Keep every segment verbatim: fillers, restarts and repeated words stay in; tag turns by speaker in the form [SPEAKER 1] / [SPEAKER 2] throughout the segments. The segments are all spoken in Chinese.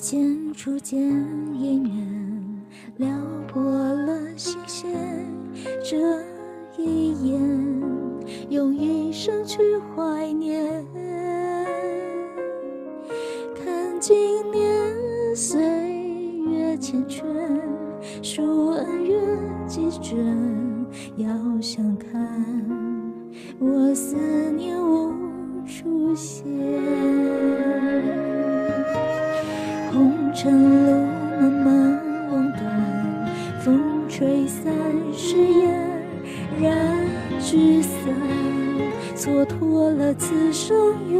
[SPEAKER 1] 渐逐渐隐忍，撩拨了心弦。这一眼，用一生去怀念。看今年岁月缱绻，恕恩怨几帧，遥相看，我思念无处歇。红尘路漫漫枉短，风吹散誓言，染聚散，蹉跎了此生缘。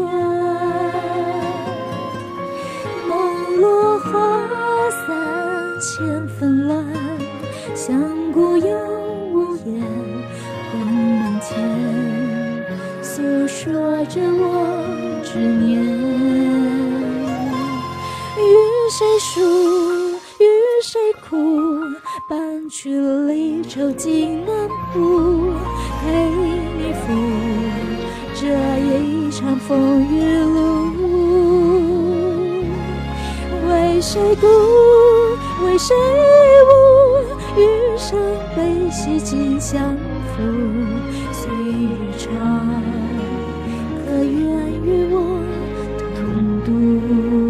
[SPEAKER 1] 梦落花散千纷乱，相顾又无言，红门前诉说着我执念。与谁诉，与谁哭，伴去离愁尽南浦，陪你赴这一场风雨路。为谁孤，为谁无，余生悲喜尽相负。岁月长，可愿与我同度。